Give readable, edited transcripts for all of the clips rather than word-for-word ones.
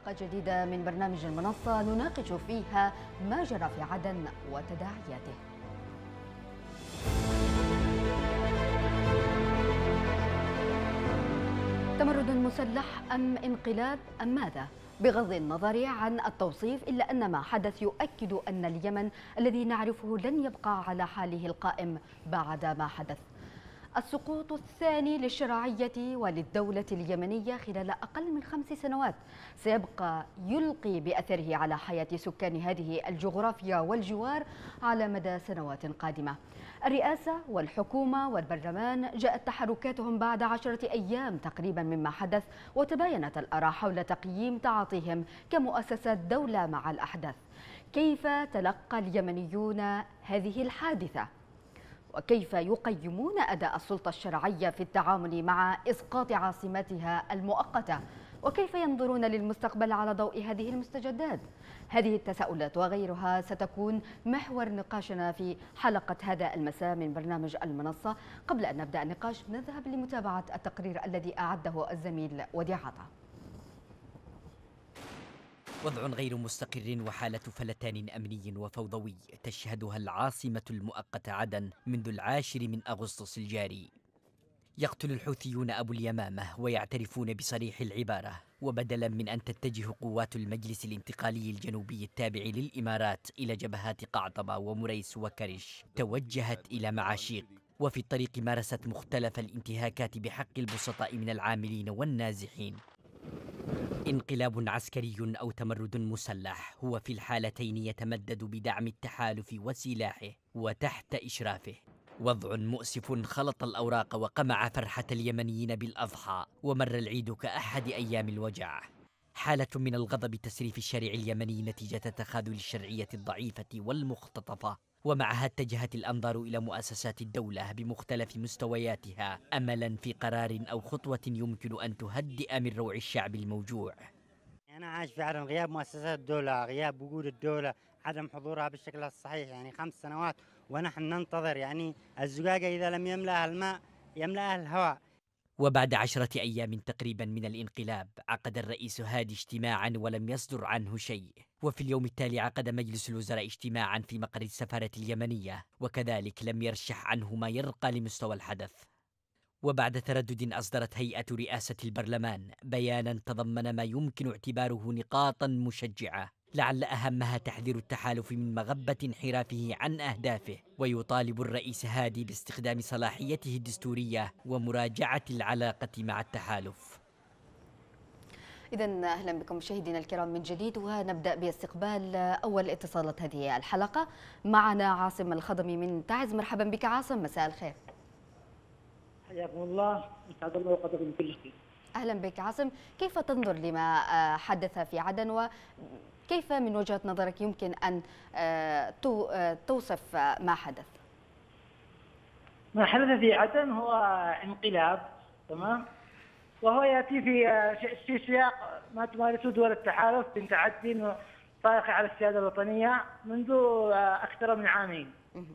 حلقة جديدة من برنامج المنصة نناقش فيها ما جرى في عدن وتداعياته. تمرد مسلح أم انقلاب أم ماذا؟ بغض النظر عن التوصيف، إلا أن ما حدث يؤكد أن اليمن الذي نعرفه لن يبقى على حاله القائم بعد ما حدث. السقوط الثاني للشرعية وللدولة اليمنية خلال أقل من 5 سنوات سيبقى يلقي بأثره على حياة سكان هذه الجغرافيا والجوار على مدى سنوات قادمة. الرئاسة والحكومة والبرلمان جاءت تحركاتهم بعد 10 أيام تقريبا مما حدث، وتباينت الآراء حول تقييم تعاطيهم كمؤسسات دولة مع الأحداث. كيف تلقى اليمنيون هذه الحادثة؟ وكيف يقيمون أداء السلطة الشرعية في التعامل مع إسقاط عاصمتها المؤقتة؟ وكيف ينظرون للمستقبل على ضوء هذه المستجدات؟ هذه التساؤلات وغيرها ستكون محور نقاشنا في حلقة هذا المساء من برنامج المنصة. قبل أن نبدأ النقاش نذهب لمتابعة التقرير الذي أعده الزميل وديع عطا. وضع غير مستقر وحالة فلتان أمني وفوضوي تشهدها العاصمة المؤقتة عدن منذ 10 من أغسطس الجاري. يقتل الحوثيون أبو اليمامة ويعترفون بصريح العبارة، وبدلا من أن تتجه قوات المجلس الانتقالي الجنوبي التابع للإمارات إلى جبهات قعطبة ومريس وكرش، توجهت إلى معاشيق، وفي الطريق مارست مختلف الانتهاكات بحق البسطاء من العاملين والنازحين. انقلاب عسكري أو تمرد مسلح هو في الحالتين يتمدد بدعم التحالف وسلاحه وتحت إشرافه. وضع مؤسف خلط الأوراق وقمع فرحة اليمنيين بالأضحى، ومر العيد كأحد أيام الوجع. حالة من الغضب تسري في الشارع اليمني نتيجة تخاذل الشرعية الضعيفة والمختطفة، ومعها اتجهت الأنظار إلى مؤسسات الدولة بمختلف مستوياتها أملا في قرار أو خطوة يمكن أن تهدئ من روع الشعب الموجوع. أنا عايش في عدن غياب مؤسسات الدولة، غياب وجود الدولة، عدم حضورها بالشكل الصحيح، 5 سنوات ونحن ننتظر الزجاجة إذا لم يملأها الماء يملأها الهواء. وبعد 10 أيام تقريبا من الانقلاب عقد الرئيس هادي اجتماعا ولم يصدر عنه شيء، وفي اليوم التالي عقد مجلس الوزراء اجتماعا في مقر السفارة اليمنية، وكذلك لم يرشح عنه ما يرقى لمستوى الحدث. وبعد تردد أصدرت هيئة رئاسة البرلمان بيانا تضمن ما يمكن اعتباره نقاطا مشجعة، لعل أهمها تحذير التحالف من مغبة انحرافه عن أهدافه، ويطالب الرئيس هادي باستخدام صلاحيته الدستورية ومراجعة العلاقة مع التحالف. إذن أهلا بكم مشاهدينا الكرام من جديد، ونبدأ باستقبال أول اتصالات هذه الحلقة. معنا عاصم الخضمي من تعز. مرحبا بك عاصم، مساء الخير. حياكم الله، يسعد الله اوقاتكم بكل خير. اهلا بك عاصم، كيف تنظر لما حدث في عدن، وكيف من وجهة نظرك يمكن ان توصف ما حدث؟ ما حدث في عدن هو انقلاب، تمام، وهو ياتي في سياق ما تمارسه دول التحالف من تعدي طائفي على السياده الوطنيه منذ اكثر من عامين.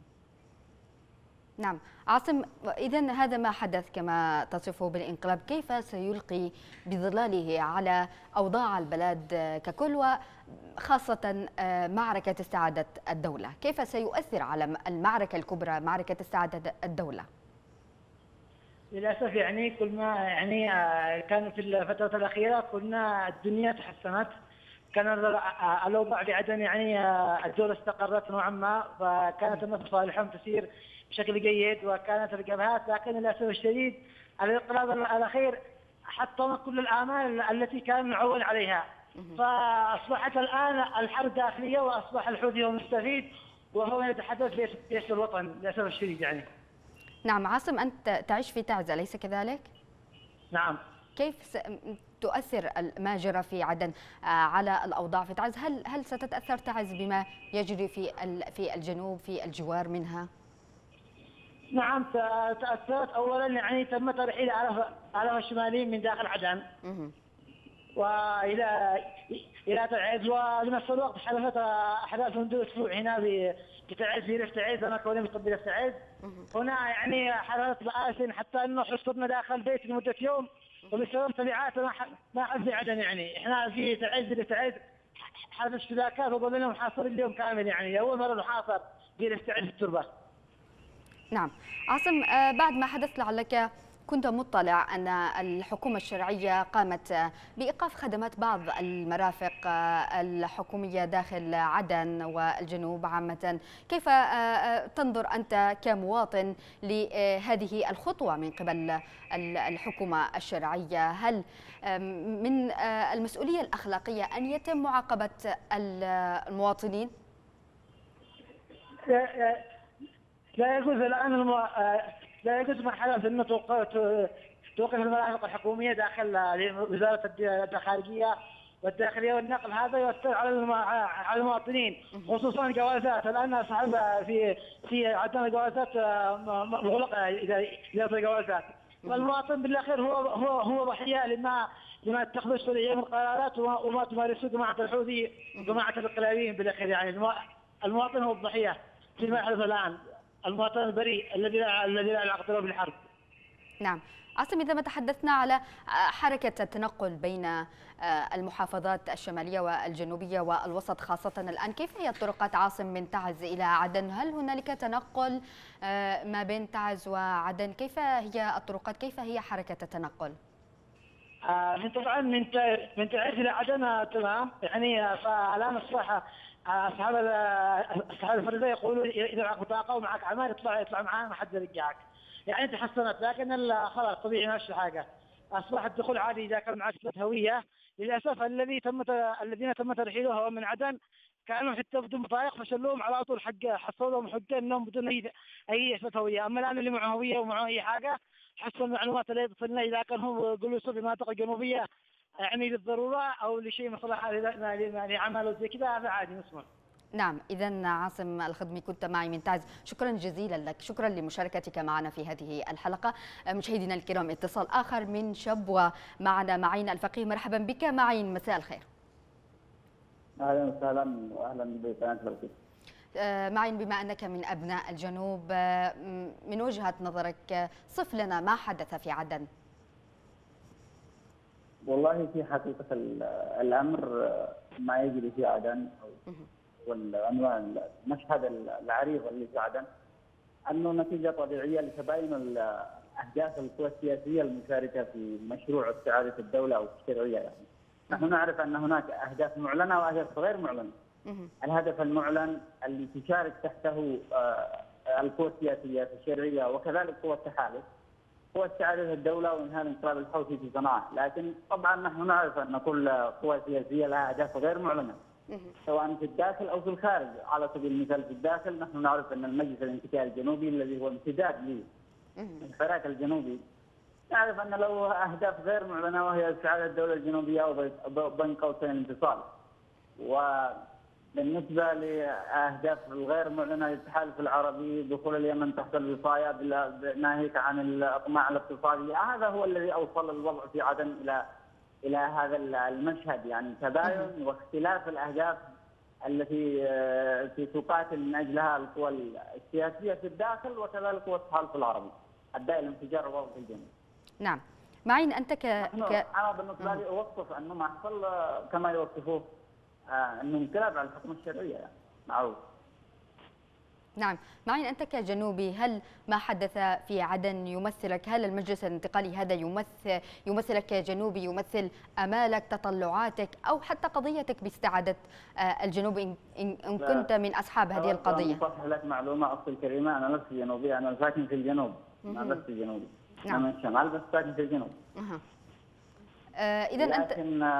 نعم عاصم، إذن هذا ما حدث كما تصفه بالانقلاب، كيف سيلقي بظلاله على أوضاع البلاد ككل، وخاصة معركة استعادة الدولة؟ كيف سيؤثر على المعركة الكبرى، معركة استعادة الدولة؟ للاسف كل ما كان في الفترة الأخيرة قلنا الدنيا تحسنت، كان الأوضاع بعدن الدولة استقرت نوعا ما، فكانت المصالح تسير بشكل جيد وكانت الجبهات، لكن للاسف الشديد الانقلاب الاخير حطم كل الامال التي كان نعول عليها، فاصبحت الان الحرب داخليه، واصبح الحوثي هو المستفيد وهو يتحدث باسم الوطن للاسف الشديد نعم عاصم، انت تعيش في تعز اليس كذلك؟ نعم. كيف تؤثر ما جرى في عدن على الاوضاع في تعز؟ هل ستتاثر تعز بما يجري في الجنوب في الجوار منها؟ نعم تأثرت. أولا تم ترحيل آلاف الشماليين من داخل عدن إلى تعز، ولنفس الوقت حدثت أحداث منذ أسبوع هنا في تعز، في ريف تعز، أنا كوني مطبي ريف تعز. هنا حدثت مآسٍ حتى أنه حصرنا داخل بيت لمدة يوم وبسبب تبعات ما حد في عدن. يعني احنا في تعز حرب اشتباكات وظلنا محاصرين اليوم كامل، يعني اول مره نحاصر في نستعد التربه. نعم عاصم، بعد ما حدث لعلك كنت مطلع أن الحكومة الشرعية قامت بإيقاف خدمات بعض المرافق الحكومية داخل عدن والجنوب عامة. كيف تنظر أنت كمواطن لهذه الخطوة من قبل الحكومة الشرعية؟ هل من المسؤولية الأخلاقية أن يتم معاقبة المواطنين؟ لا يجوز الآن لا يجوز ما حدث أنه توقف المرافق الحكومية داخل وزارة الخارجية والداخلية والنقل. هذا يؤثر على المواطنين، خصوصا الجوازات. الآن أصحاب في عندنا جوازات مغلقة إذا الجوازات. والمواطن بالأخير هو ضحية لما اتخذوا السوريين من قرارات وما تمارسه جماعة الحوثي وجماعة الانقلابيين بالأخير. يعني المواطن هو الضحية فيما يحدث الآن، المواطن البريء الذي لا علاقة له بالحرب. نعم عاصم، إذا ما تحدثنا على حركة التنقل بين المحافظات الشمالية والجنوبية والوسط خاصة الآن، كيف هي الطرقات عاصم من تعز إلى عدن؟ هل هنالك تنقل ما بين تعز وعدن؟ كيف هي الطرقات؟ كيف هي حركة التنقل؟ طبعا من تعز إلى عدن تمام. يعني فالآن الصراحة أصحاب الفريضة يقولوا إذا معك بطاقة ومعك عمال يطلع معانا ما حد يرجعك. يعني تحسنت، لكن خلاص طبيعي نفس الحاجة. أصبح الدخول عادي إذا كان معك إثبات هوية. للأسف الذين تم ترحيلهم من عدن كانوا حتى بدون بطايق فشلوهم على طول، حصلوا لهم حجة إنهم بدون أي إثبات هوية. أما الآن اللي معه هوية ومعه أي حاجة حسب المعلومات اللي تصلنا إذا كان هم جلوسوا في المناطق الجنوبية يعني للضرورة أو لشيء مصلحة لعمل وزي كذا، هذا عادي نسمع. نعم، إذا عاصم الخضمي كنت معي من تعز، شكرا جزيلا لك، شكرا لمشاركتك معنا في هذه الحلقة. مشاهدينا الكرام، اتصال آخر من شبوة معنا معين الفقيه. مرحبا بك معين، مساء الخير. اهلا وسهلا واهلا بقناه الفقيه. معين، بما أنك من أبناء الجنوب، من وجهة نظرك صف لنا ما حدث في عدن. والله في حقيقة الأمر ما يجري في عدن والعنوان المشهد العريض اللي في عدن أنه نتيجة طبيعية لتباين أهداف القوى السياسية المشاركة في مشروع استعادة الدولة أو الشرعية. يعني نحن نعرف أن هناك أهداف معلنة وأهداف غير معلنة. الهدف المعلن اللي تشارك تحته القوى السياسية في الشرعية وكذلك قوى التحالف هو استعادة الدولة وإنهاء الانقلاب الحوثي في صنعاء. لكن طبعا نحن نعرف أن كل قوى سياسية لها أهداف غير معلنة سواء في الداخل أو في الخارج. على سبيل المثال في الداخل نحن نعرف أن المجلس الانتقالي الجنوبي الذي هو امتداد للحراك الجنوبي نعرف أن له أهداف غير معلنة وهي استعادة الدولة الجنوبية وبين قوسين الانفصال. بالنسبة لأهداف الغير معلنة للتحالف العربي دخول اليمن تحت الوصاية ناهيك عن الأطماع الاقتصادية، هذا هو الذي أوصل الوضع في عدن إلى هذا المشهد. يعني تباين واختلاف الأهداف التي تقاتل من أجلها القوى السياسية في الداخل وكذلك قوى التحالف العربي أداء الانفجار الوضع في الجنوب. نعم، معين أنت أنا بالنسبة لي أوصف أنه ما حصل كما يوصفوه انه انقلاب على الحكم الشرعيه يعني معروف. نعم، معين أنت كجنوبي، هل ما حدث في عدن يمثلك؟ هل المجلس الانتقالي هذا يمثلك كجنوبي، يمثل آمالك، تطلعاتك، أو حتى قضيتك باستعادة الجنوب إن كنت من أصحاب هذه القضية؟ أصحح لك معلومة أختي الكريمة، أنا لست جنوبي، أنا ساكن في الجنوب. أنا لست جنوبي. أنا من الشمال بس ساكن في الجنوب. إذا أنت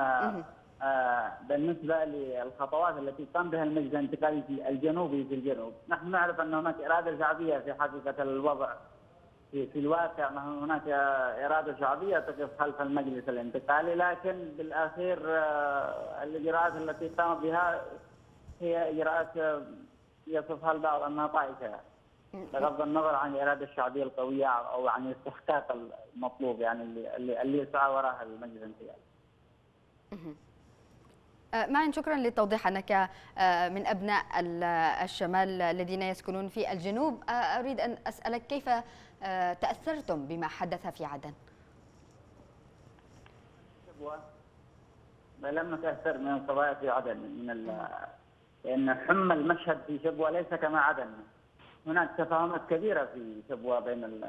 بالنسبة للخطوات التي قام بها المجلس الانتقالي الجنوبي في الجنوب، نحن نعرف أن هناك إرادة شعبية في حقيقة الوضع في الواقع. هناك إرادة شعبية تقف خلف المجلس الانتقالي، لكن بالأخير الإجراءات التي قام بها هي إجراءات يصفها البعض أنها طائفة بغض النظر عن الإرادة الشعبية القوية أو عن الاستحقاق المطلوب يعني اللي يسعى وراءها المجلس الانتقالي. معين، شكرا للتوضيح أنك من أبناء الشمال الذين يسكنون في الجنوب. أريد أن أسألك كيف تأثرتم بما حدث في عدن؟ شبوة لم نتأثر من القضايا في عدن لأن حمى المشهد في شبوة ليس كما عدن. هناك تفاهمات كبيرة في شبوة بين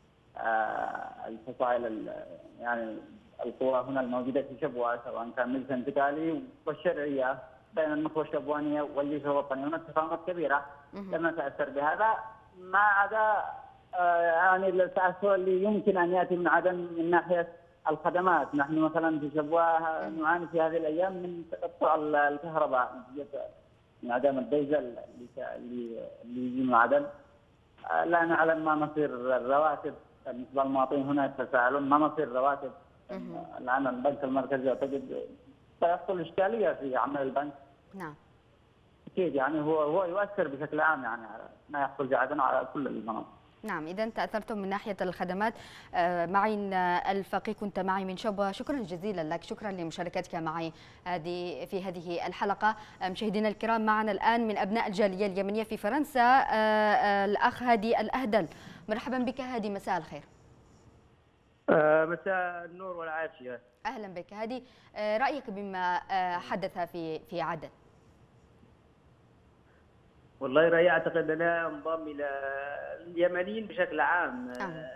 الفصائل يعني القوى هنا الموجودة في شبوة، سواء كان مجلس انتقالي والشرعية بين النخبة الشبوانية والجيش الوطني. هناك تفاهمات كبيرة لم نتأثر بهذا، ما عدا يعني التأثر اللي يمكن أن يأتي من عدن من ناحية الخدمات. نحن مثلا في شبوة نعاني في هذه الأيام من تقطع الكهرباء نتيجة انعدام الديزل اللي يجي من عدن. لا نعلم ما مصير الرواتب بالنسبة للمواطنين. هناك تساؤلون ما مصير الرواتب. الآن البنك المركزي أعتقد سيحصل إشكالية في عمل البنك. نعم. أكيد يعني هو يؤثر بشكل عام يعني على ما يحصل في عدن وعلى كل المناطق. نعم، إذا تأثرتم من ناحية الخدمات. معين الفقيه كنت معي من شبوة، شكرا جزيلا لك، شكرا لمشاركتك معي في هذه الحلقة. مشاهدينا الكرام، معنا الآن من أبناء الجالية اليمنية في فرنسا الأخ هادي الأهدل. مرحبا بك هادي، مساء الخير. مساء النور والعافية. أهلا بك هادي، رأيك بما حدث في عدن؟ والله رأيي أعتقد أنا انضم إلى اليمنيين بشكل عام.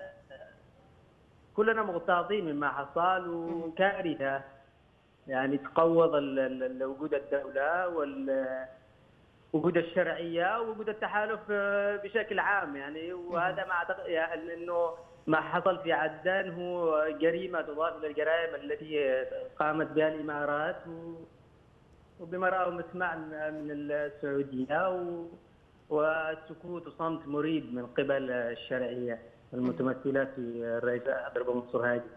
كلنا مغتاظين مما حصل وكارثة، يعني تقوض وجود الدولة ووجود الشرعية ووجود التحالف بشكل عام يعني. وهذا ما أعتقد يعني أنه ما حصل في عدن هو جريمة تضاف إلى الجرائم التي قامت بها الإمارات وبما رأوا مسمع من السعودية، وسكوت وصمت مريب من قبل الشرعية المتمثلة في الرئيس عبد الرب منصور هادي.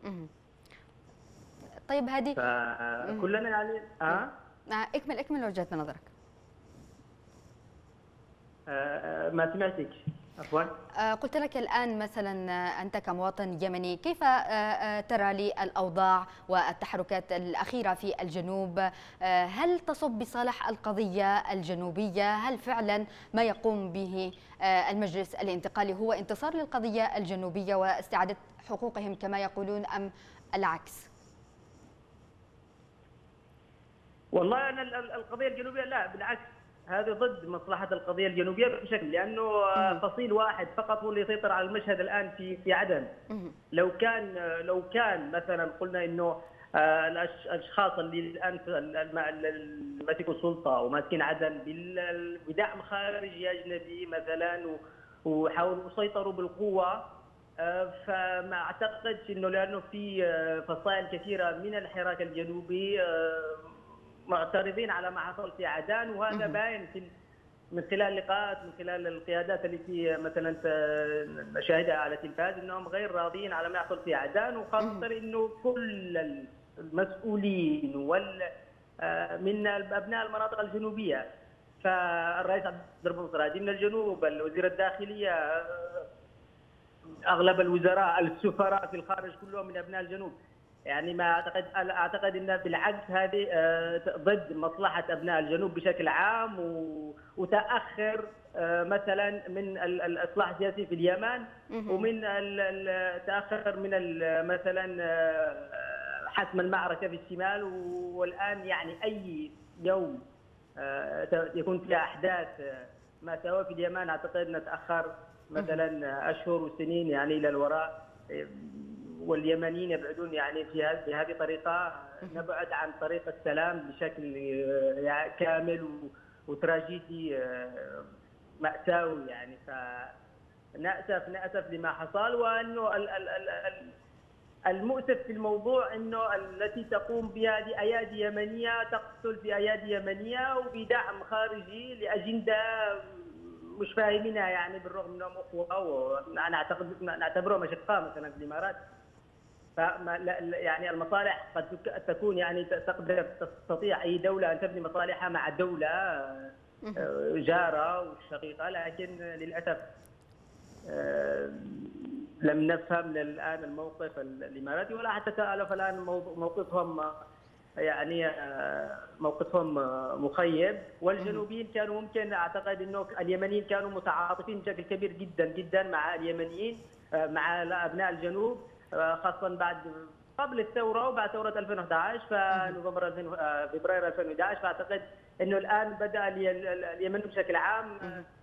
طيب هادي، كلنا يعني اكمل وجهة نظرك. ما سمعتك عفوا. قلت لك الآن مثلا أنت كمواطن يمني كيف ترى للأوضاع والتحركات الأخيرة في الجنوب؟ هل تصب بصالح القضية الجنوبية؟ هل فعلا ما يقوم به المجلس الانتقالي هو انتصار للقضية الجنوبية واستعادة حقوقهم كما يقولون، أم العكس؟ والله أنا القضية الجنوبية لا، بالعكس، هذا ضد مصلحة القضية الجنوبية بشكل، لأنه فصيل واحد فقط هو اللي يسيطر على المشهد الآن في عدن. لو كان مثلا قلنا إنه الأشخاص اللي الآن ماسكوا السلطة وماسكين عدن بدعم خارجي أجنبي مثلا وحاولوا يسيطروا بالقوة، فما أعتقدش إنه، لأنه في فصائل كثيرة من الحراك الجنوبي معترضين على ما حصل في عدن، وهذا باين من خلال لقاءات، من خلال القيادات التي مثلا نشاهدها على التلفاز، انهم غير راضيين على ما يحصل في عدن، وخاصه انه كل المسؤولين من ابناء المناطق الجنوبيه. فالرئيس عبد الرب منصور هادي من الجنوب، وزير الداخليه، اغلب الوزراء، السفراء في الخارج كلهم من ابناء الجنوب. يعني ما اعتقد ان بالعكس هذه ضد مصلحه ابناء الجنوب بشكل عام، وتاخر مثلا من الاصلاح السياسي في اليمن، ومن تاخر من مثلا حسم المعركه في الشمال. والان يعني اي يوم يكون فيها احداث مأساوية في اليمن اعتقد نتاخر مثلا اشهر وسنين يعني الى الوراء، واليمنيين يبعدون يعني في هذه الطريقة، نبعد عن طريق السلام بشكل كامل وتراجيدي مأساوي يعني. فنأسف لما حصل، وأنه المؤسف في الموضوع أنه التي تقوم بها أيادي يمنية تقتل في أيادي يمنية وبدعم خارجي لأجندة مش فاهمينها يعني، بالرغم أنهم أخوة وأنا نعتبرهم أشقاء مثلا في الإمارات. يعني المصالح قد تكون يعني تستطيع أي دولة أن تبني مصالحها مع دولة جارة وشقيقة، لكن للأسف لم نفهم الآن الموقف الإماراتي، ولا حتى تألف الآن موقفهم يعني موقفهم مخيب. والجنوبيين كانوا ممكن أعتقد أنه اليمنيين كانوا متعاطفين بشكل كبير جدا جدا مع اليمنيين، مع أبناء الجنوب، خاصة بعد قبل الثوره وبعد ثوره 2011 فنوفمبر فبراير 2011. فاعتقد انه الان بدا اليمن بشكل عام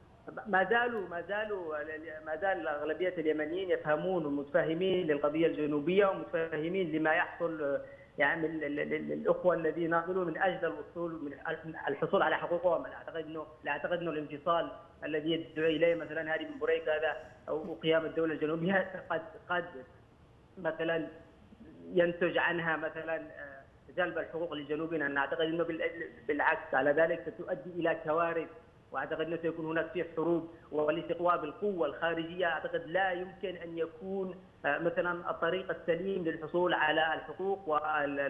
ما زال اغلبيه اليمنيين يفهمون ومتفاهمين للقضيه الجنوبيه ومتفاهمين لما يحصل يعني الاخوه الذين ناضلوا من اجل الحصول على حقوقهم. لا اعتقد انه الانفصال الذي يدعو اليه مثلا هادي بن بريك هذا او قيام الدوله الجنوبيه قد مثلا ينتج عنها مثلا جلب الحقوق للجنوبيين. انا اعتقد انه بالعكس على ذلك ستؤدي الى كوارث، واعتقد انه سيكون هناك في حروب والاستقواء بالقوه الخارجيه. اعتقد لا يمكن ان يكون مثلا الطريق السليم للحصول على الحقوق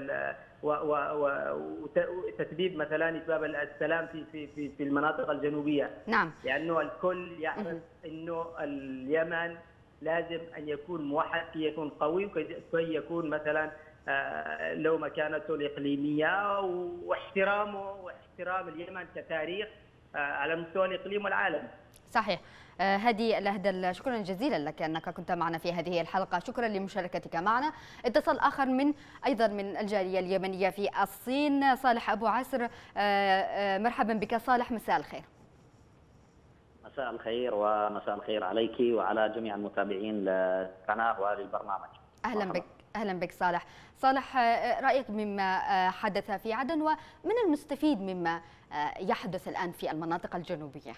وتثبيب مثلا اسباب السلام في المناطق الجنوبيه. نعم. لانه الكل يعرف انه اليمن لازم ان يكون موحد كي يكون قوي وكي يكون مثلا له مكانته الاقليميه واحترام اليمن كتاريخ على مستوى الاقليم والعالم. صحيح. هادي الأهدل، شكرا جزيلا لك أنك كنت معنا في هذه الحلقة، شكرا لمشاركتك معنا. اتصل آخر أيضا من الجالية اليمنية في الصين، صالح أبو عسر. مرحبا بك صالح، مساء الخير. مساء الخير ومساء الخير عليك وعلى جميع المتابعين للقناة وللبرنامج. أهلا بك. أهلا بك صالح. صالح، رأيك مما حدث في عدن ومن المستفيد مما يحدث الآن في المناطق الجنوبية؟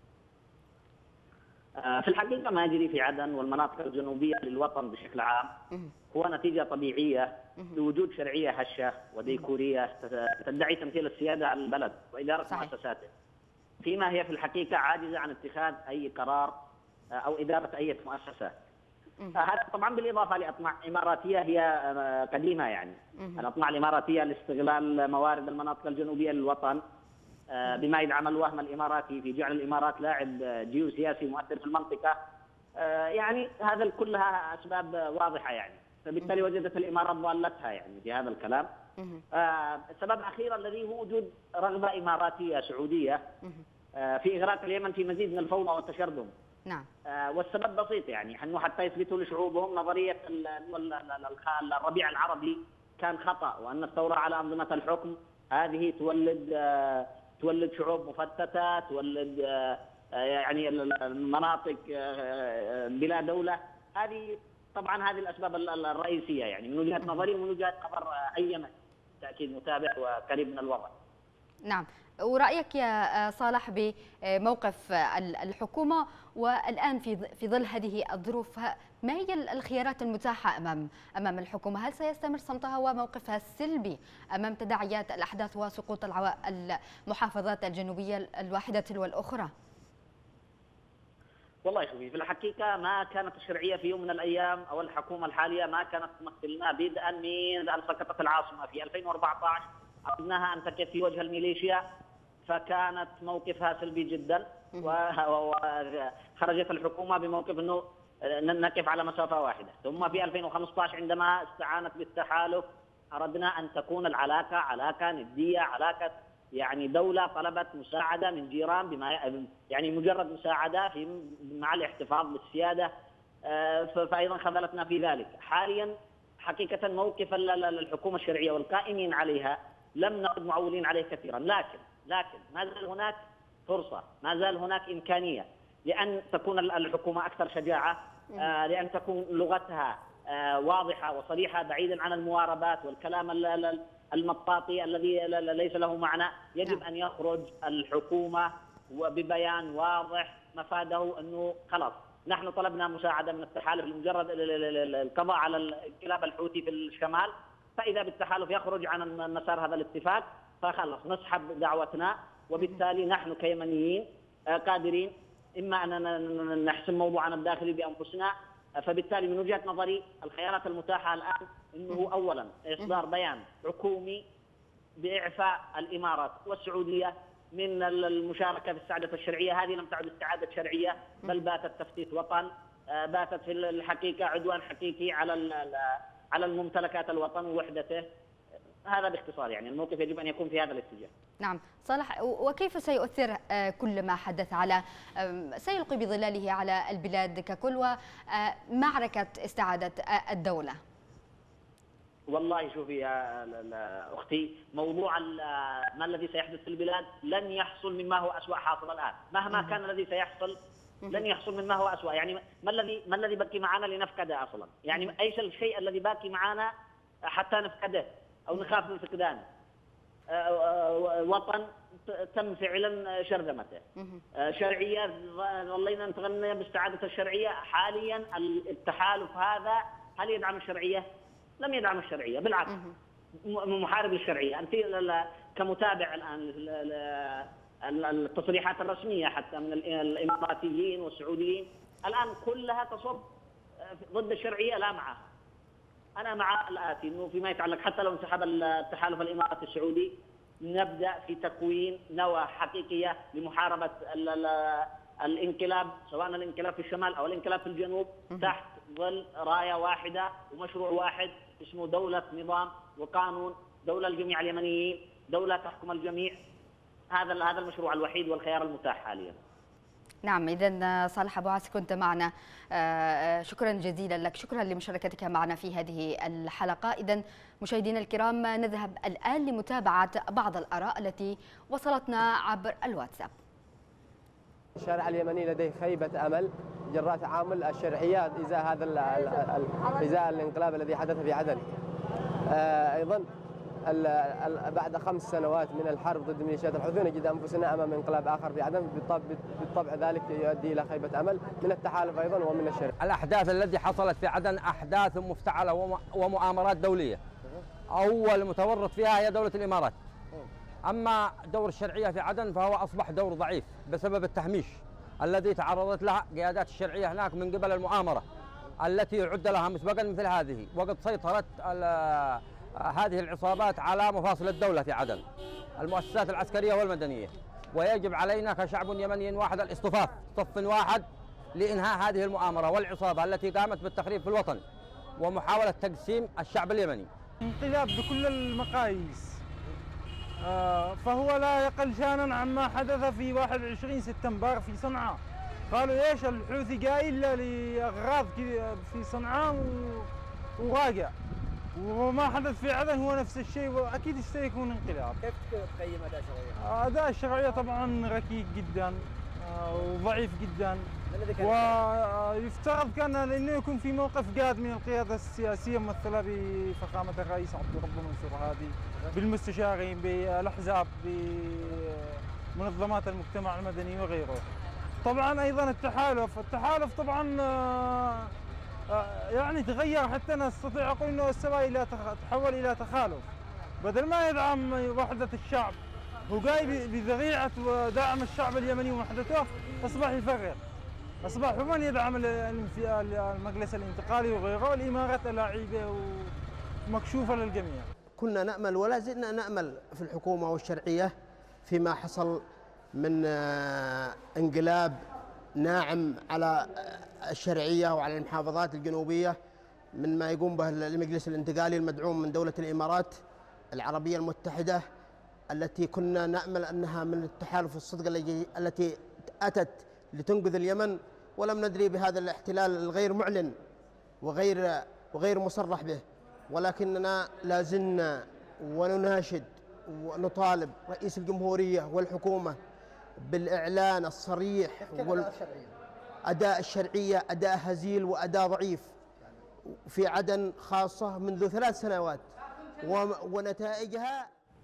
في الحقيقة ما يجري في عدن والمناطق الجنوبية للوطن بشكل عام هو نتيجة طبيعية لوجود شرعية هشة وديكورية تدعي تمثيل السيادة على البلد وإدارة مؤسساته، فيما هي في الحقيقة عاجزة عن اتخاذ أي قرار أو إدارة أي مؤسسة. هذا طبعا بالإضافة لأطماع إماراتية هي قديمة، يعني الأطماع الإماراتية لاستغلال موارد المناطق الجنوبية للوطن بما يدعم الوهم الإماراتي في جعل الإمارات لاعب جيوسياسي مؤثر في المنطقة. يعني هذا كلها أسباب واضحة يعني، فبالتالي وجدت الإمارات ضالتها يعني في هذا الكلام. السبب الأخير الذي هو وجود رغبة إماراتية سعودية في إغراق اليمن في مزيد من الفوضى والتشرذم. نعم. والسبب بسيط، يعني انه حتى يثبتوا لشعوبهم نظريه الربيع العربي كان خطا، وان الثوره على انظمه الحكم هذه تولد شعوب مفتته، تولد يعني مناطق بلا دوله. هذه طبعا هذه الاسباب الرئيسيه يعني من وجهه نظري ومن وجهه نظر اي من بالتاكيد متابع وقريب من الوضع. نعم. ورأيك يا صالح بموقف الحكومة والآن في ظل هذه الظروف، ما هي الخيارات المتاحة أمام الحكومة؟ هل سيستمر صمتها وموقفها السلبي أمام تداعيات الأحداث وسقوط المحافظات الجنوبية الواحدة تلو الأخرى؟ والله شوفي، في الحقيقة ما كانت الشرعية في يوم من الأيام أو الحكومة الحالية ما كانت تمثلنا بدءا من أن سقطت العاصمة في 2014. أردناها أن تقف في وجه الميليشيا فكانت موقفها سلبي جدا، وخرجت الحكومة بموقف أنه نقف على مسافة واحدة. ثم في 2015 عندما استعانت بالتحالف أردنا أن تكون العلاقة علاقة ندية، علاقة يعني دولة طلبت مساعدة من جيران بما يعني مجرد مساعدة مع الاحتفاظ بالسيادة، فأيضا خذلتنا في ذلك. حاليا حقيقة موقف الحكومة الشرعية والقائمين عليها لم نعد معولين عليه كثيرا، لكن ما زال هناك فرصة، ما زال هناك إمكانية لأن تكون الحكومة أكثر شجاعة، لأن تكون لغتها واضحة وصريحة بعيدا عن المواربات والكلام المطاطي الذي ليس له معنى. يجب أن يخرج الحكومة وببيان واضح مفاده أنه خلاص نحن طلبنا مساعدة من التحالف لمجرد القضاء على الانقلاب الحوثي في الشمال، فإذا بالتحالف يخرج عن مسار هذا الاتفاق فخلص نسحب دعوتنا، وبالتالي نحن كيمنيين قادرين إما أن نحسم موضوعنا الداخلي بأنفسنا. فبالتالي من وجهة نظري الخيارات المتاحة الآن أنه أولا إصدار بيان حكومي بإعفاء الإمارات والسعودية من المشاركة في السعادة الشرعية. هذه لم تعد استعادة شرعية بل باتت تفتيت وطن، باتت في الحقيقة عدوان حقيقي على الممتلكات الوطن ووحدته. هذا باختصار يعني الموقف يجب أن يكون في هذا الاتجاه. نعم صالح، وكيف سيؤثر كل ما حدث سيلقي بظلاله على البلاد ككل ومعركة استعادة الدولة؟ والله شوفي يا أختي، موضوع ما الذي سيحدث في البلاد لن يحصل مما هو أسوأ حاصل الآن، مهما كان الذي سيحصل لن يحصل مما هو أسوأ. يعني ما الذي بقي معنا لنفقده أصلا؟ يعني أيش الشيء الذي باقي معنا حتى نفقده أو نخاف من فقدانه؟ وطن تم فعلا شرذمته، شرعية ظلينا نتغنى باستعادة الشرعية. حاليا التحالف هذا هل يدعم الشرعية؟ لم يدعم الشرعية، بالعكس محارب للشرعية. أنت كمتابع الآن التصريحات الرسمية حتى من الإماراتيين والسعوديين الآن كلها تصب ضد الشرعية لا معها. أنا مع الآتي، إنه فيما يتعلق حتى لو انسحب التحالف الإماراتي السعودي نبدأ في تكوين نواة حقيقية لمحاربة الانقلاب، سواء الانقلاب في الشمال أو الانقلاب في الجنوب، تحت ظل راية واحدة ومشروع واحد اسمه دولة نظام وقانون، دولة الجميع اليمنيين، دولة تحكم الجميع. هذا المشروع الوحيد والخيار المتاح حاليا. نعم، إذا صالح أبو عاصي كنت معنا، شكرا جزيلا لك، شكرا لمشاركتك معنا في هذه الحلقة. إذا مشاهدينا الكرام، نذهب الآن لمتابعة بعض الآراء التي وصلتنا عبر الواتساب. الشارع اليمني لديه خيبة أمل جراء تعامل الشرعيات إزاء الانقلاب الذي حدث في عدن. أيضا بعد 5 سنوات من الحرب ضد ميليشيات الحوثي نجد أنفسنا أمام انقلاب آخر في عدن، بالطبع ذلك يؤدي إلى خيبة أمل من التحالف أيضا ومن الشرعية. الأحداث التي حصلت في عدن أحداث مفتعلة ومؤامرات دولية، أول متورط فيها هي دولة الإمارات. أما دور الشرعية في عدن فهو أصبح دور ضعيف بسبب التهميش الذي تعرضت له قيادات الشرعية هناك من قبل المؤامرة التي عد لها مسبقا مثل هذه، وقد سيطرت هذه العصابات على مفاصل الدولة في عدن، المؤسسات العسكرية والمدنية. ويجب علينا كشعب يمني واحد الاصطفاف صف واحد لإنهاء هذه المؤامرة والعصابة التي قامت بالتخريب في الوطن ومحاولة تقسيم الشعب اليمني. انقلاب بكل المقاييس، فهو لا يقل شانا عما حدث في 21 سبتمبر في صنعاء. قالوا ايش الحوثي قايل لأغراض في صنعاء وواقع، وما حدث في عدن هو نفس الشيء، واكيد سيكون انقلاب. كيف تقيم أداء الشرعية؟ أداء الشرعية طبعا ركيك جدا وضعيف جدا، ويفترض كان انه يكون في موقف قاد من القيادة السياسية ممثلة بفخامة الرئيس عبد الرب منصور هادي، بالمستشارين، بالاحزاب، بمنظمات المجتمع المدني وغيره. طبعا ايضا التحالف طبعا يعني تغير، حتى انا استطيع اقول انه السبا تحول الى تخالف. بدل ما يدعم وحدة الشعب وجاي بذريعة ودعم الشعب اليمني ووحدته، اصبح يفرق، اصبح هو من يدعم المجلس الانتقالي وغيره، الامارات لاعبة ومكشوفة للجميع. كنا نأمل ولا زلنا نأمل في الحكومة والشرعية فيما حصل من انقلاب ناعم على الشرعية وعلى المحافظات الجنوبية من ما يقوم به المجلس الانتقالي المدعوم من دولة الإمارات العربية المتحدة، التي كنا نأمل أنها من التحالف الصدق التي أتت لتنقذ اليمن، ولم ندري بهذا الاحتلال الغير معلن وغير مصرح به. ولكننا لازلنا ونناشد ونطالب رئيس الجمهورية والحكومة بالإعلان الصريح. أداء الشرعية أداء هزيل وأداء ضعيف في عدن خاصة منذ 3 سنوات ونتائجها.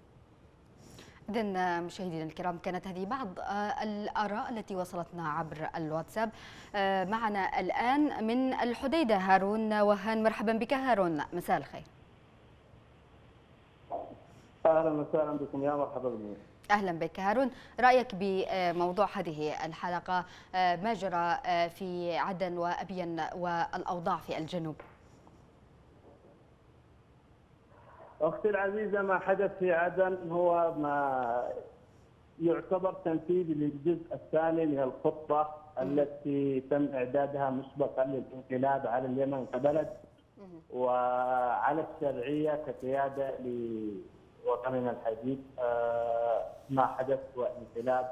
إذن مشاهدينا الكرام، كانت هذه بعض الآراء التي وصلتنا عبر الواتساب. معنا الآن من الحديدة هارون وهان. مرحبا بك هارون، مساء الخير. أهلا وسهلا بكم، يا مرحبا بكم. أهلا بك هارون، رأيك بموضوع هذه الحلقة، ما جرى في عدن وأبين والأوضاع في الجنوب؟ أختي العزيزة، ما حدث في عدن هو ما يعتبر تنفيذ للجزء الثاني من الخطة التي تم إعدادها مسبقا للانقلاب على اليمن كبلد وعلى الشرعية كقيادة لوطننا الحديث. ما حدث هو انقلاب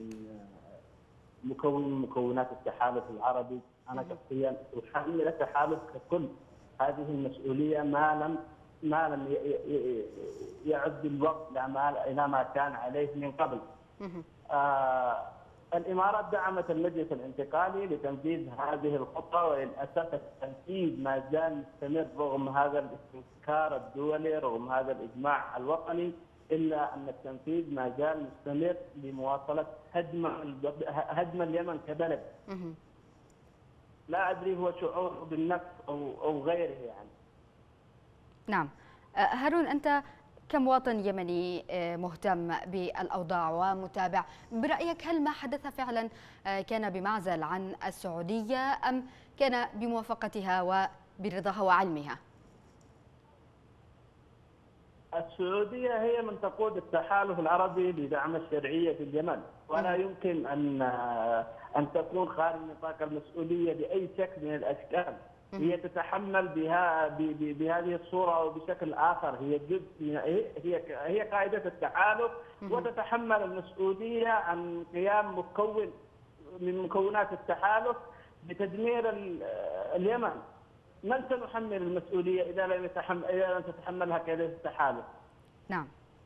مكون من مكونات التحالف العربي. أنا شخصيا أحمل التحالف ككل هذه المسؤولية ما لم ما لم يعد الوقت إلى ما كان عليه من قبل. الإمارات دعمت المجلس الانتقالي لتنفيذ هذه الخطة، وللأسف التنفيذ ما زال مستمر رغم هذا الاستنكار الدولي، رغم هذا الإجماع الوطني، إلا أن التنفيذ ما زال مستمر لمواصلة هدم اليمن كبلد. لا أدري هو شعور بالنقص أو غيره يعني. نعم. هارون، أنت كمواطن يمني مهتم بالأوضاع ومتابع، برأيك هل ما حدث فعلا كان بمعزل عن السعودية أم كان بموافقتها وبرضاها وعلمها؟ السعودية هي من تقود التحالف العربي لدعم الشرعية في اليمن، ولا يمكن أن تكون خارج نطاق المسؤولية بأي شكل من الأشكال. هي تتحمل بهذه الصورة أو بشكل آخر، هي جزء، هي قائدة التحالف، وتتحمل المسؤولية عن قيام مكون من مكونات التحالف بتدمير اليمن. من سنحمل المسؤولية إذا لم تتحملها قيادة التحالف؟ نعم.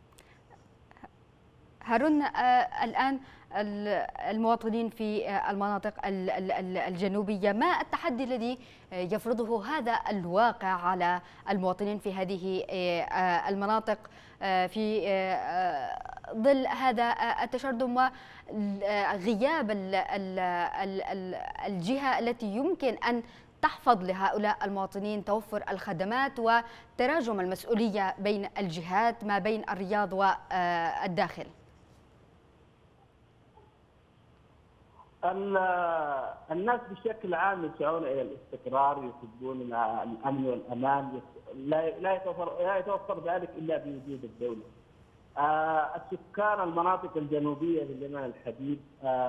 هارون، الآن المواطنين في المناطق الجنوبية، ما التحدي الذي يفرضه هذا الواقع على المواطنين في هذه المناطق في ظل هذا التشرذم وغياب الجهة التي يمكن أن تحفظ لهؤلاء المواطنين توفر الخدمات وتراجم المسؤولية بين الجهات ما بين الرياض والداخل؟ الناس بشكل عام يسعون الى الاستقرار، يحبون الامن والامان، لا يتوفر ذلك الا بوجود الدوله. السكان المناطق الجنوبيه في اليمن الحديث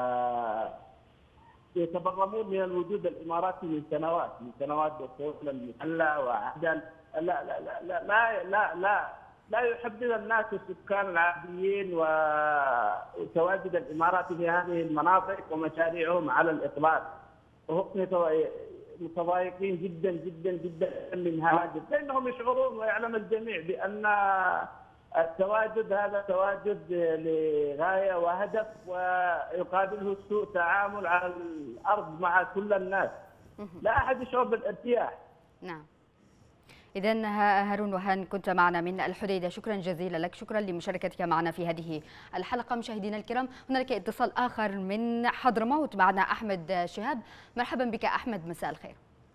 يتبرمون من الوجود الاماراتي من سنوات دخول المحلة وعدن. لا لا لا لا لا لا لا, لا يحبذ الناس السكان العاديين وتواجد الامارات في هذه المناطق ومشاريعهم على الاطلاق، وهم متضايقين جدا جدا جدا من هذا، لانهم يشعرون ويعلم الجميع بان التواجد هذا تواجد لغايه وهدف، ويقابله سوء تعامل على الارض مع كل الناس. لا احد يشعر بالارتياح. نعم. إذن هارون وهان كنت معنا من الحديدة، شكرا جزيلا لك، شكرا لمشاركتك معنا في هذه الحلقة. مشاهدينا الكرام، هنالك اتصال آخر من حضرموت، معنا أحمد شهاب. مرحبا بك أحمد، مساء الخير.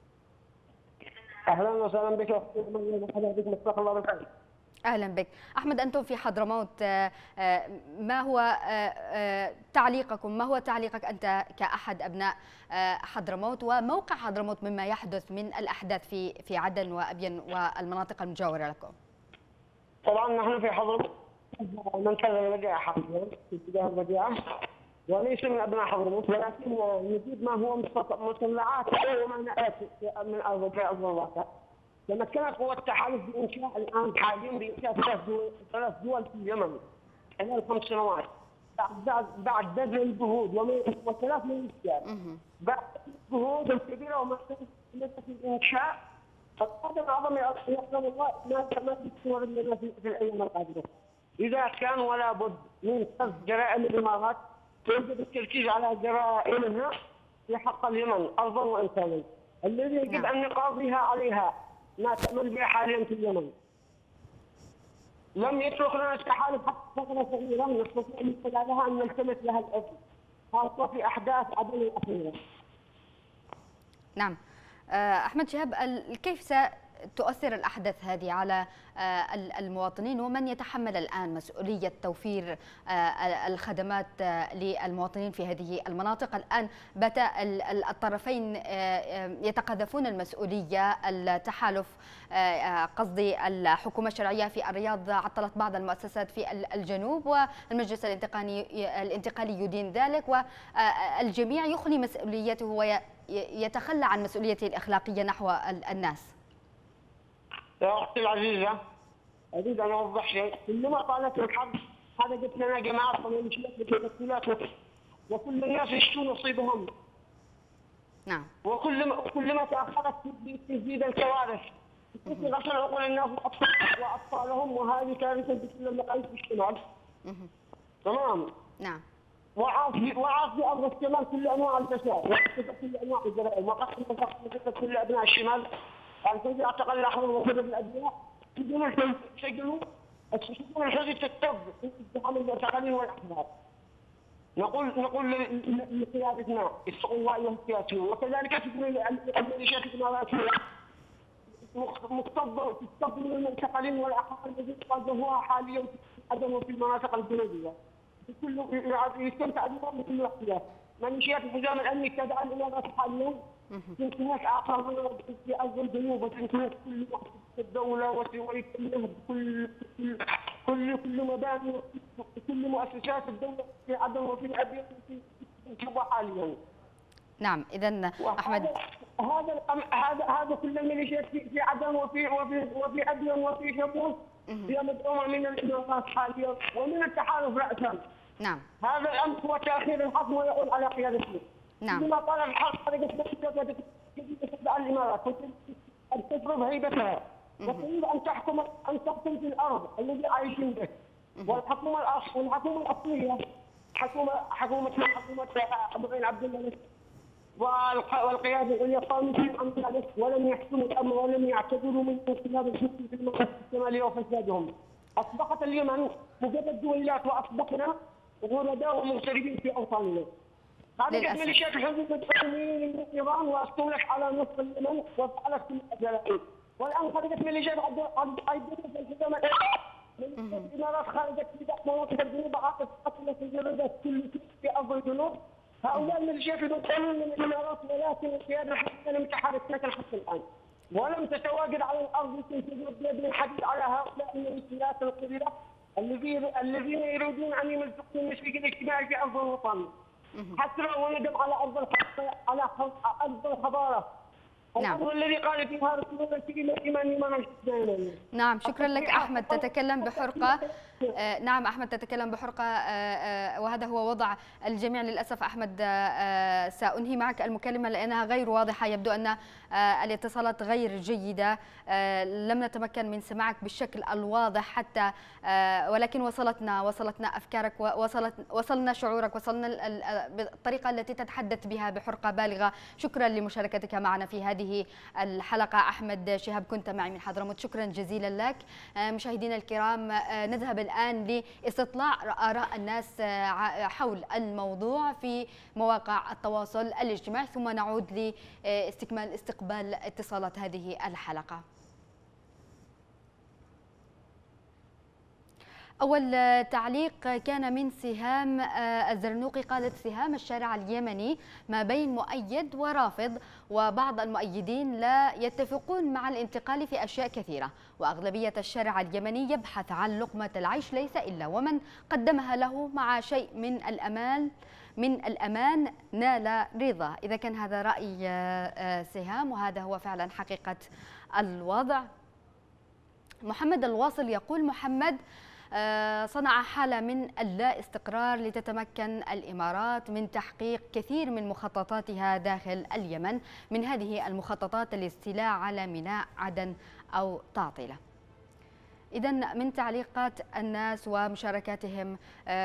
أهلا وسهلا بك، الله بالخير. أهلا بك أحمد. أنتم في حضرموت، ما هو تعليقكم، ما هو تعليقك أنت كأحد أبناء حضرموت وموقع حضرموت مما يحدث من الأحداث في عدن وأبين والمناطق المجاورة لكم؟ طبعا نحن في حضرموت منفذ الوديعة حضرموت في اتجاه الوديعة، وليس من أبناء حضرموت، ولكن نجيب ما هو مطلعات وما نأتي من أرض الواقع. تمكنت قوى التحالف بإنشاء الآن حاليا بإنشاء ثلاث دول في اليمن خلال 5 سنوات بعد بذل الجهود وثلاث ميليشيات. بعد الجهود الكبيرة ومحتاجة الإنشاء، فقدم أعظم يعلم الله ما تكون لنا في الأيام القادمة. إذا كان ولا بد من قصد جرائم الإمارات، يجب التركيز على جرائمها في حق اليمن أرضا وإنسانا، الذي يجب أن نقاضيها عليها ما تأمل بها حاليا في اليمن. لم يترك لنا التحالف حتى فترة صغيرة نستطيع من خلالها أن نلتمس لها الأجر، خاصة في أحداث عدن الأخيرة. نعم. أحمد شهاب، كيف ستؤثر الأحداث هذه على المواطنين، ومن يتحمل الآن مسؤولية توفير الخدمات للمواطنين في هذه المناطق؟ الآن بات الطرفين يتقاذفون المسؤولية. التحالف، قصدي الحكومة الشرعية في الرياض، عطلت بعض المؤسسات في الجنوب، والمجلس الانتقالي يدين ذلك، والجميع يخلي مسؤوليته ويتخلى عن مسؤوليته الأخلاقية نحو الناس. يا أختي العزيزة، أريد أن أوضح شيء. كلما طالت الحرب هذا قلت لنا جماعة وميليشيات وتدخلات، وكل الناس يشتون نصيبهم. نعم. وكلما تأخرت في تجديد الكوارث غسل عقول الناس واطفالهم، وهذه كارثه بكل المقاييس في الشمال. تمام. نعم. وعاص في ارض الشمال كل انواع الفساد، وارتكب كل انواع الجرائم، وقتل كل ابناء الشمال. يعني تجي اعتقل الاحرار وكذب الابناء، سجنوا الحزب تكتب في ازدحام المعتقلين والاحرار. نقول لقيادتنا اتقوا الله ايها السياسيون، وكذلك الميليشيات الاماراتيه مقتضى تستقبل المعتقلين والاحرار الذين قذفوها حاليا في عدن وفي المناطق الجنوبيه. بكل يستمتع بهم بكل الاختلاف. ميليشيات الحزام الامني تدعى الامارات حاليا تنتهك اعصاب في ارض الجنوب، وتنتهك كل مؤسسات الدوله وتنهب كل مباني وكل مؤسسات الدوله في عدن وفي ابيض وفي جوبا حاليا. نعم. اذا احمد، هذا كل الميليشيات في عدن وفي ابيض وفي جوبا هي مدعومه من الامارات حاليا ومن التحالف راسا. نعم. هذا الامر هو تاخير الحكم ويعود على قيادته. نعم. لما طلب الحق حركه تتبع الامارات تفرض هيبتها وتريد ان تحكم في الارض الذي عايشين به. والحكومه الاصليه حكومه ابراهيم عبد الله والقياده العليا قاموا بامر ذلك ولم يحسموا الامر ولم يعتذروا من انقلاب الحكم في المنطقه الشماليه وفسادهم. اصبحت اليمن مجرد دويلات واصبحنا غرباء ومغتربين في اوطاننا. خرجت ميليشيات الحزب الديني من ايران واستولت على نصف اليمن وفعلت كل الجرائم. والان خرجت ميليشيات في الحزام الامارات خرجت في مناطق الجنوب عقد قتلت الجرادات كل في ارض الجنوب. هؤلاء الميليشيات يدخلون من الامارات ولكن القياده الحكوميه لم تحرك ساكن حتى الان. ولم تتواجد على الارض تنتظر بيد الحديد على هؤلاء الميليشيات القبيله الذين يريدون ان يمزقوا النسيج الاجتماعي في ارض الوطن. حسرة وندم على ارض الحضاره. نعم. الأرض الذي قال فيها رسول الله الكريم الإيمان ما نشهد. نعم. شكرا لك أحمد. تتكلم بحرقة. نعم أحمد تتكلم بحرقة، وهذا هو وضع الجميع للأسف. أحمد سأنهي معك المكالمة لأنها غير واضحة، يبدو أن الاتصالات غير جيدة، لم نتمكن من سماعك بالشكل الواضح حتى، ولكن وصلتنا أفكارك، وصلنا شعورك، وصلنا بالطريقة التي تتحدث بها بحرقة بالغة. شكرا لمشاركتك معنا في هذه الحلقة. أحمد شهاب كنت معي من حضرموت، شكرا جزيلا لك. مشاهدينا الكرام، نذهب الآن لاستطلاع آراء الناس حول الموضوع في مواقع التواصل الاجتماعي، ثم نعود لاستقبال اتصالات هذه الحلقة. أول تعليق كان من سهام الزرنوقي، قالت: سهام الشارع اليمني ما بين مؤيد ورافض، وبعض المؤيدين لا يتفقون مع الانتقال في أشياء كثيرة، وأغلبية الشارع اليمني يبحث عن لقمة العيش ليس إلا ومن قدمها له مع شيء من الأمان نال رضا. إذا كان هذا رأي سهام، وهذا هو فعلا حقيقة الوضع. محمد الواصل يقول: محمد صنع حالة من اللا استقرار لتتمكن الإمارات من تحقيق كثير من مخططاتها داخل اليمن، من هذه المخططات الاستيلاء على ميناء عدن أو تعطيله. إذن من تعليقات الناس ومشاركاتهم،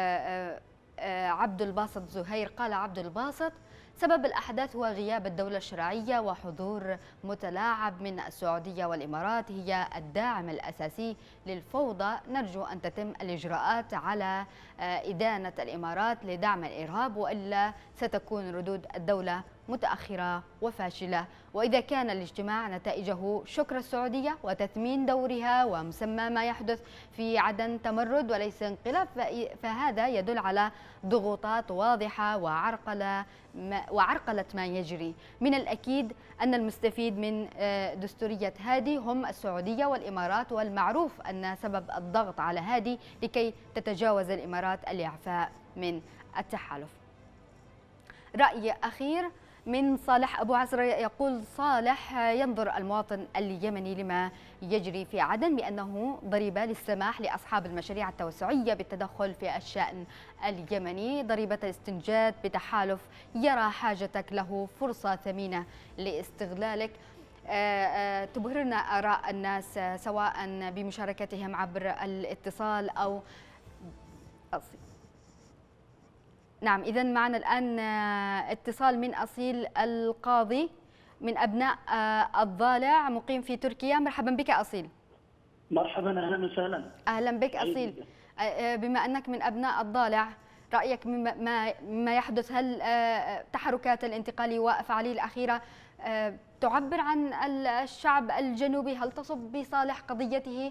عبد الباسط زهير قال: عبد الباسط: سبب الأحداث هو غياب الدولة الشرعية وحضور متلاعب من السعودية والإمارات، هي الداعم الأساسي للفوضى. نرجو أن تتم الإجراءات على إدانة الإمارات لدعم الإرهاب، وإلا ستكون ردود الدولة متأخرة وفاشلة. وإذا كان الاجتماع نتائجه شكر السعودية وتثمين دورها ومسمى ما يحدث في عدن تمرد وليس انقلاب، فهذا يدل على ضغوطات واضحة وعرقلة ما يجري. من الأكيد أن المستفيد من دستورية هادي هم السعودية والإمارات، والمعروف أن سبب الضغط على هادي لكي تتجاوز الإمارات الإعفاء من التحالف. رأي أخير من صالح أبو عسر، يقول صالح: ينظر المواطن اليمني لما يجري في عدن بأنه ضريبة للسماح لأصحاب المشاريع التوسعية بالتدخل في الشأن اليمني، ضريبة استنجاد بتحالف يرى حاجتك له فرصة ثمينة لاستغلالك. تبهرنا آراء الناس سواء بمشاركتهم عبر الاتصال أو نعم. إذا معنا الآن اتصال من أصيل القاضي من أبناء الضالع مقيم في تركيا. مرحبا بك أصيل. مرحبا، أهلا وسهلا. أهلا بك أصيل. بما أنك من أبناء الضالع، رأيك مما يحدث، هل تحركات الانتقال وأفعاله الأخيرة تعبر عن الشعب الجنوبي؟ هل تصب بصالح قضيته؟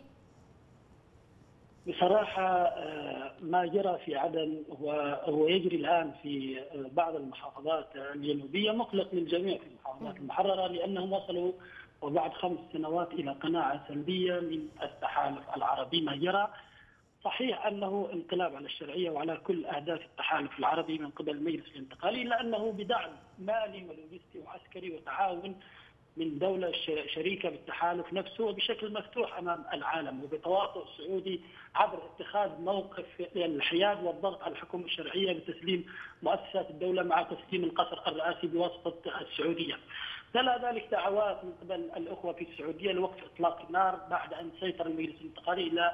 بصراحة ما جرى في عدن وهو يجري الآن في بعض المحافظات الجنوبية مقلق للجميع في المحافظات المحررة، لأنهم وصلوا وبعد 5 سنوات إلى قناعة سلبية من التحالف العربي. ما جرى صحيح أنه انقلاب على الشرعية وعلى كل أهداف التحالف العربي من قبل المجلس الانتقالي، إلا أنه بدعم مالي ولوجستي وعسكري وتعاون من دولة شريكة بالتحالف نفسه وبشكل مفتوح أمام العالم، وبتواطؤ سعودي عبر اتخاذ موقف الحياد والضغط على الحكومة الشرعية بتسليم مؤسسات الدولة مع تسليم القصر الرئاسي بواسطة السعودية. تلا ذلك دعوات من قبل الأخوة في السعودية لوقف إطلاق النار بعد أن سيطر المجلس الانتقالي إلى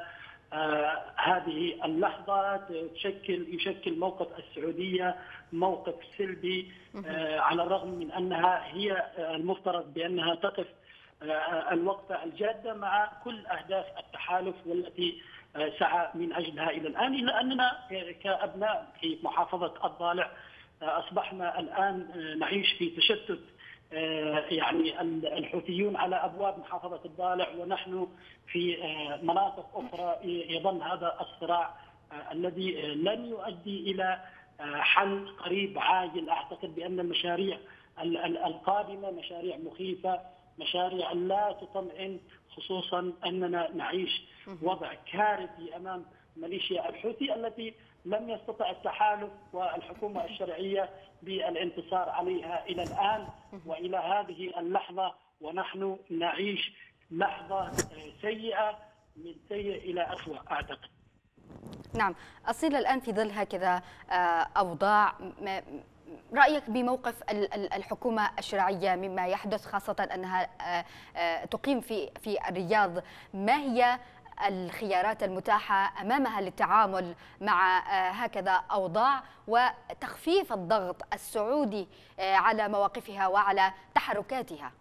هذه اللحظة. يشكل موقف السعودية موقف سلبي، على الرغم من أنها هي المفترض بأنها تقف الوقفة الجادة مع كل أهداف التحالف والتي سعى من أجلها إلى الآن. إلا أننا كأبناء في محافظة الضالع أصبحنا الآن نعيش في تشتت، يعني الحوثيون على أبواب محافظة الضالع ونحن في مناطق أخرى. يظل هذا الصراع الذي لن يؤدي إلى حل قريب عاجل. أعتقد بأن المشاريع القادمة مشاريع مخيفة، مشاريع لا تطمئن، خصوصا أننا نعيش وضع كارثي أمام ميليشيا الحوثي التي لم يستطع التحالف والحكومة الشرعية بالانتصار عليها إلى الآن وإلى هذه اللحظة، ونحن نعيش لحظة سيئة من سيء إلى أسوأ أعتقد. نعم. أصيل الآن في ظل هكذا أوضاع، رأيك بموقف الحكومة الشرعية مما يحدث، خاصة أنها تقيم في الرياض؟ ما هي الخيارات المتاحة أمامها للتعامل مع هكذا أوضاع وتخفيف الضغط السعودي على مواقفها وعلى تحركاتها؟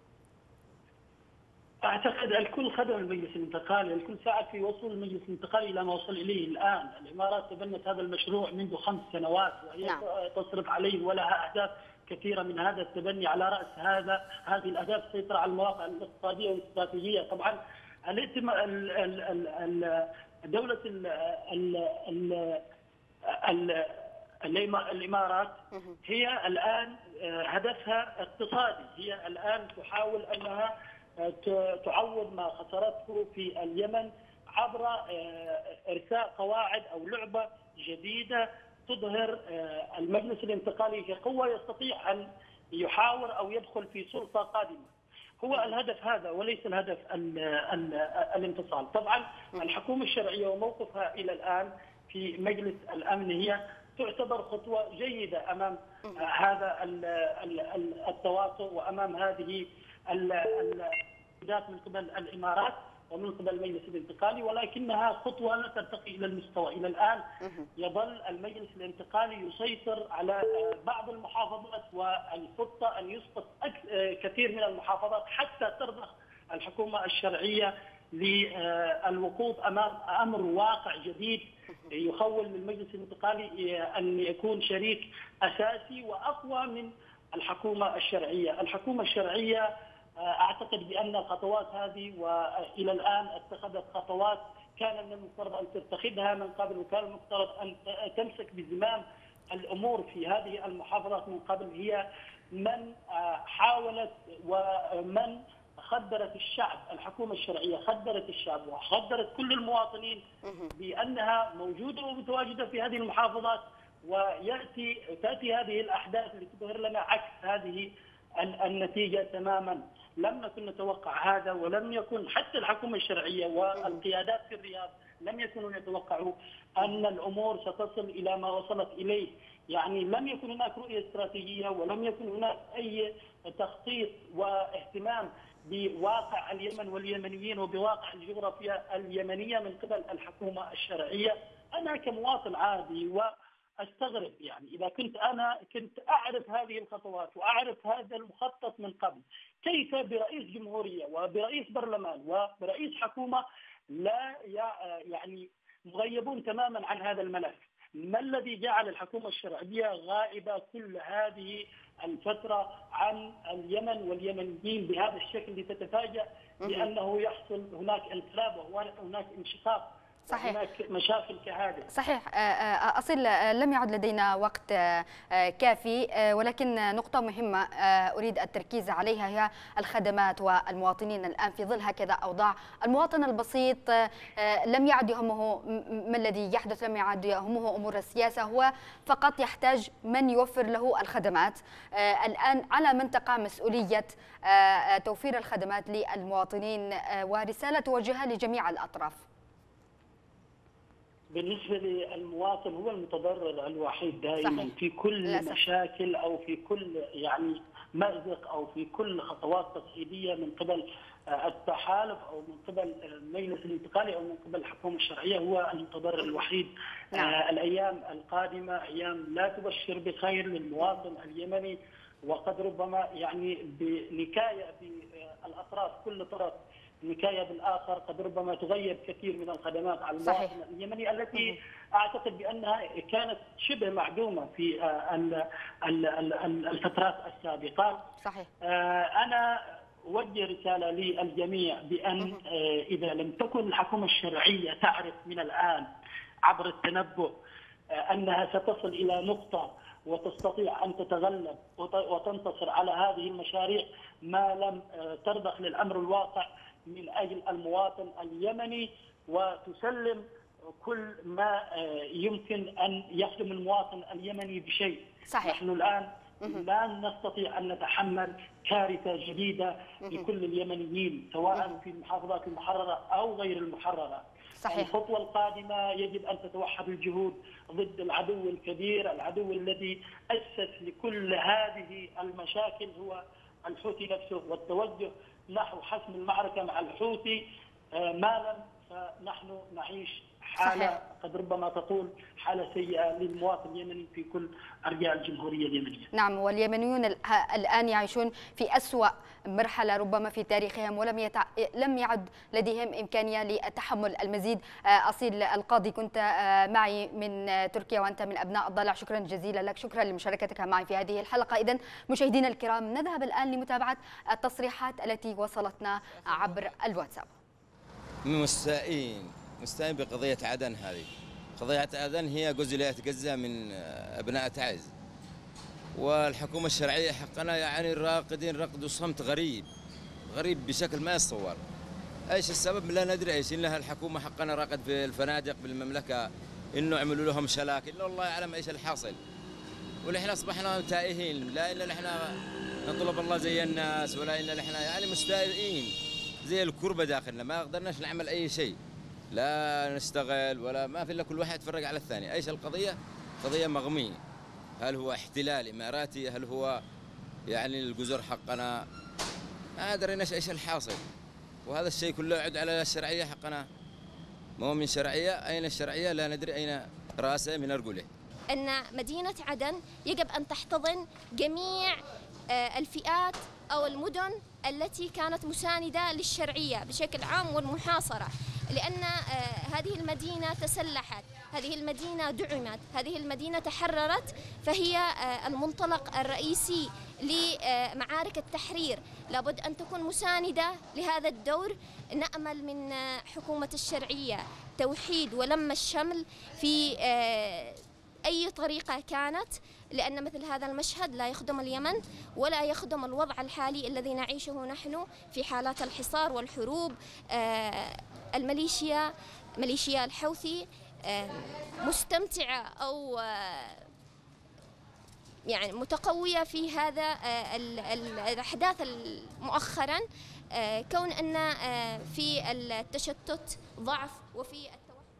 أعتقد الكل خدم المجلس الانتقالي، الكل ساعد في وصول المجلس الانتقالي إلى ما وصل إليه الآن. الإمارات تبنت هذا المشروع منذ 5 سنوات وهي تصرف عليه ولها أهداف كثيرة من هذا التبني. على رأس هذه الأهداف السيطرة على المواقع الاقتصادية والاستراتيجية. طبعا دولة الإمارات هي الآن هدفها اقتصادي، هي الآن تحاول أنها تعوض ما خسرته في اليمن عبر إرساء قواعد أو لعبة جديدة تظهر المجلس الانتقالي كقوة يستطيع أن يحاور أو يدخل في سلطة قادمة. هو الهدف هذا وليس الهدف الانفصال. طبعا الحكومة الشرعية وموقفها إلى الآن في مجلس الأمن هي تعتبر خطوة جيدة أمام هذا التواطؤ وأمام هذه الإجراءات من قبل الإمارات ومن قبل المجلس الانتقالي، ولكنها خطوة لا ترتقي إلى المستوى. إلى الآن يظل المجلس الانتقالي يسيطر على بعض المحافظات، والخطة أن يسقط كثير من المحافظات حتى ترضخ الحكومة الشرعية للوقوف أمام أمر واقع جديد يخول للمجلس الانتقالي أن يكون شريك أساسي وأقوى من الحكومة الشرعية. الحكومة الشرعية أعتقد بأن الخطوات هذه وإلى الآن اتخذت خطوات كان من المفترض أن تتخذها من قبل، وكان المفترض أن تمسك بزمام الأمور في هذه المحافظات من قبل. هي من حاولت ومن خدرت الشعب. الحكومة الشرعية خدرت الشعب وخدرت كل المواطنين بأنها موجودة ومتواجدة في هذه المحافظات، وتأتي هذه الأحداث لتظهر لنا عكس هذه النتيجة تماما. لم نكن نتوقع هذا، ولم يكن حتى الحكومة الشرعية والقيادات في الرياض لم يكونوا يتوقعوا أن الأمور ستصل إلى ما وصلت إليه. يعني لم يكن هناك رؤية استراتيجية ولم يكن هناك أي تخطيط واهتمام بواقع اليمن واليمنيين وبواقع الجغرافيا اليمنية من قبل الحكومة الشرعية. أنا كمواطن عادي واستغرب، يعني إذا كنت أعرف هذه الخطوات وأعرف هذا المخطط من قبل، كيف برئيس جمهورية وبرئيس برلمان وبرئيس حكومة لا يعني مغيبون تماما عن هذا الملف؟ ما الذي جعل الحكومة الشرعية غائبة كل هذه الفترة عن اليمن واليمنيين بهذا الشكل، لتتفاجأ بأنه يحصل هناك انقلاب وهناك انشقاق؟ صحيح. هناك مشاكل كهذه. صحيح. أصيل، لم يعد لدينا وقت كافي، ولكن نقطة مهمة أريد التركيز عليها هي الخدمات والمواطنين الآن في ظل هكذا أوضاع. المواطن البسيط لم يعد يهمه ما الذي يحدث، لم يعد يهمه أمور السياسة، هو فقط يحتاج من يوفر له الخدمات. الآن على من تقع مسؤولية توفير الخدمات للمواطنين، ورسالة توجهها لجميع الأطراف. بالنسبة للمواطن هو المتضرر الوحيد دائما. صحيح. في كل للأسف. مشاكل أو في كل يعني مأزق أو في كل خطوات تصعيدية من قبل التحالف أو من قبل المجلس الانتقالي أو من قبل الحكومة الشرعية، هو المتضرر الوحيد. الأيام القادمة أيام لا تبشر بخير للمواطن اليمني، وقد ربما يعني بنكاية بالأطراف، كل طرف نكاية بالآخر، قد ربما تغير كثير من الخدمات على المواطن اليمني التي أعتقد بأنها كانت شبه معدومة في الفترات السابقة. صحيح. أنا أوجه رسالة للجميع بأن إذا لم تكن الحكومة الشرعية تعرف من الآن عبر التنبؤ أنها ستصل إلى نقطة وتستطيع أن تتغلب وتنتصر على هذه المشاريع ما لم ترضخ للأمر الواقع من أجل المواطن اليمني وتسلم كل ما يمكن أن يخدم المواطن اليمني بشيء. صحيح. نحن الآن لا نستطيع أن نتحمل كارثة جديدة لكل اليمنيين سواء في المحافظات المحررة أو غير المحررة. صحيح. الخطوة القادمة يجب أن تتوحد الجهود ضد العدو الكبير، العدو الذي أسس لكل هذه المشاكل هو الحوثي نفسه، والتوجه نحو حسم المعركة مع الحوثي ما لم فنحن نعيش حالة صحيح. قد ربما تطول حالة سيئة للمواطن اليمني في كل أرجاء الجمهورية اليمنية. نعم، واليمنيون الآن يعيشون في أسوأ مرحلة ربما في تاريخهم، لم يعد لديهم إمكانية لتحمل المزيد. أصيل القاضي، كنت معي من تركيا وأنت من أبناء الضالع، شكرا جزيلا لك، شكرا لمشاركتك معي في هذه الحلقة. إذن مشاهدينا الكرام، نذهب الآن لمتابعة التصريحات التي وصلتنا عبر الواتساب. مستائين بقضية عدن. هذه قضية عدن هي جزء لا يتجزأ من أبناء تعز، والحكومة الشرعية حقنا يعني راقدين رقد وصمت غريب بشكل ما يتصور. ايش السبب؟ لا ندري ايش. انها الحكومة حقنا راقد في الفنادق بالمملكة، انه عملوا لهم شلاكل، الله يعلم ايش الحاصل. ونحن اصبحنا تائهين، لا الا نحن نطلب الله زي الناس، ولا الا نحن يعني مستائين زي الكربة داخلنا، ما قدرناش نعمل اي شيء، لا نشتغل ولا ما في الا كل واحد يتفرج على الثاني. ايش القضية؟ قضية مغمية. هل هو احتلال اماراتي؟ هل هو يعني الجزر حقنا؟ ما دريناش ايش الحاصل. وهذا الشيء كله يعود على الشرعية حقنا. ما هو من شرعية، اين الشرعية؟ لا ندري اين راسه من ارجله. ان مدينة عدن يجب ان تحتضن جميع الفئات او المدن التي كانت مساندة للشرعية بشكل عام والمحاصرة، لأن هذه المدينة تسلحت، هذه المدينة دعمت، هذه المدينة تحررت، فهي المنطلق الرئيسي لمعارك التحرير. لابد أن تكون مساندة لهذا الدور. نأمل من حكومة الشرعية توحيد ولم الشمل في أي طريقة كانت، لأن مثل هذا المشهد لا يخدم اليمن ولا يخدم الوضع الحالي الذي نعيشه نحن في حالات الحصار والحروب. ميليشيا الحوثي مستمتعة أو يعني متقوية في هذا الأحداث مؤخرا، كون أن في التشتت ضعف وفي التوحد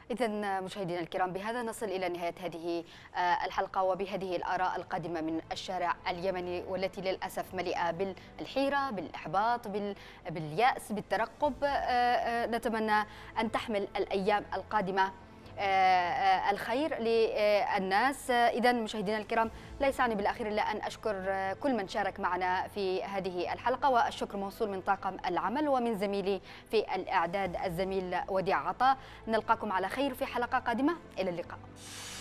إذن مشاهدينا الكرام، بهذا نصل إلى نهاية هذه الحلقة وبهذه الآراء القادمة من الشارع اليمني، والتي للأسف مليئة بالحيرة، بالإحباط، باليأس، بالترقب. نتمنى أن تحمل الأيام القادمة الخير للناس. إذا مشاهدينا الكرام، لا يسعني بالأخير إلا أن أشكر كل من شارك معنا في هذه الحلقة، والشكر موصول من طاقم العمل ومن زميلي في الإعداد الزميل وديع عطا. نلقاكم على خير في حلقة قادمة، إلى اللقاء.